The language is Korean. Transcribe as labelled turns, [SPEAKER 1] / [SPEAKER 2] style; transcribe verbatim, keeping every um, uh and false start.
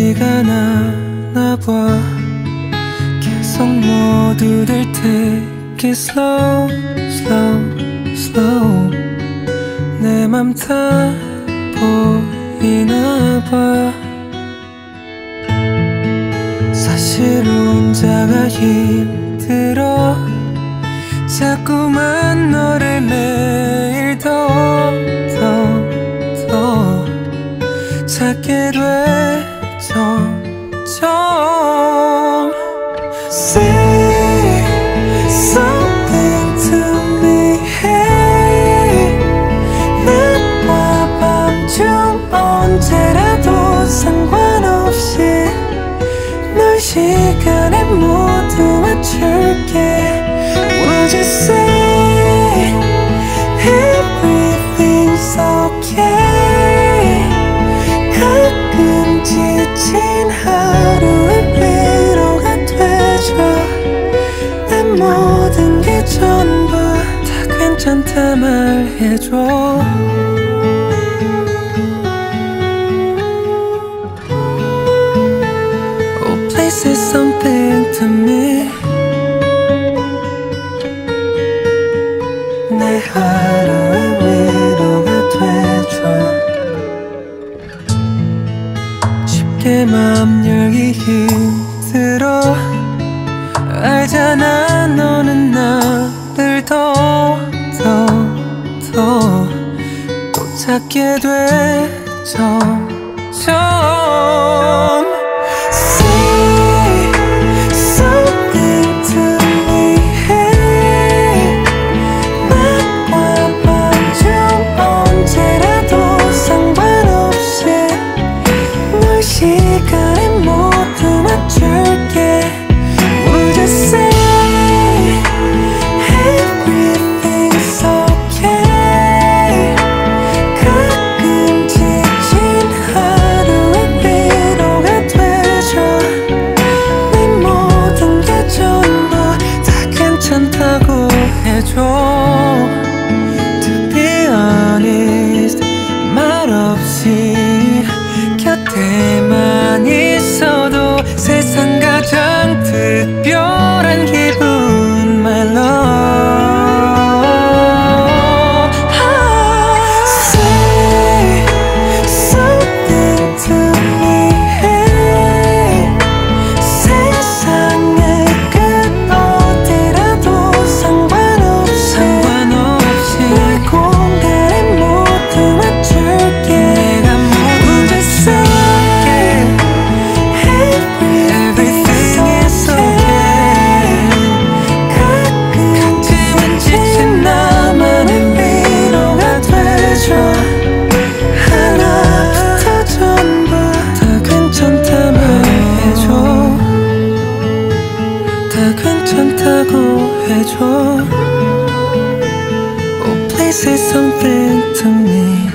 [SPEAKER 1] 티가 나나 봐. 계속 모두들 take it slow, slow, slow. 내 맘 다 보이나 봐. 사실 혼자가 힘들어. 자꾸만 너를 매일 더, 더, 더 찾게 돼 점점. Say something to me, hey. 낮과 밤 중 언제라도 상관없이 널 시간에 모두 맞출게. Would you say everything's okay? 가끔 지친 하루의 위로가 되죠. 내 모든 게 전부 다 괜찮다 말해줘. Oh, please say something to me. 내 하루의 위로가 되줘. 쉽게 맘 열기 힘들어. 알잖아 너는 나를 더, 더, 더 또 찾게 돼 점점. Say something to me, hey. 낮과 밤 중 언제라도 상관없이 널 시간에 모두 맞출게. Would you say everything's okay? 가끔 지친 하루의 위로가 되죠. 내 모든 게 전부 다 괜찮다고 해줘. To be honest, 말없이 곁에만 있어도 세상 가장 특별한 기분. My love. Say something to me, hey. 세상의 끝 어디라도 상관없이, 상관없이 널 공간에 모두 맞출게. 내가 모두 맞출게. Everything is okay. 가끔은 지친 나만의 위로가 되죠. 하나부터 전부 다 괜찮다 말해줘. 다 괜찮다고 해줘. Oh, please say something to me.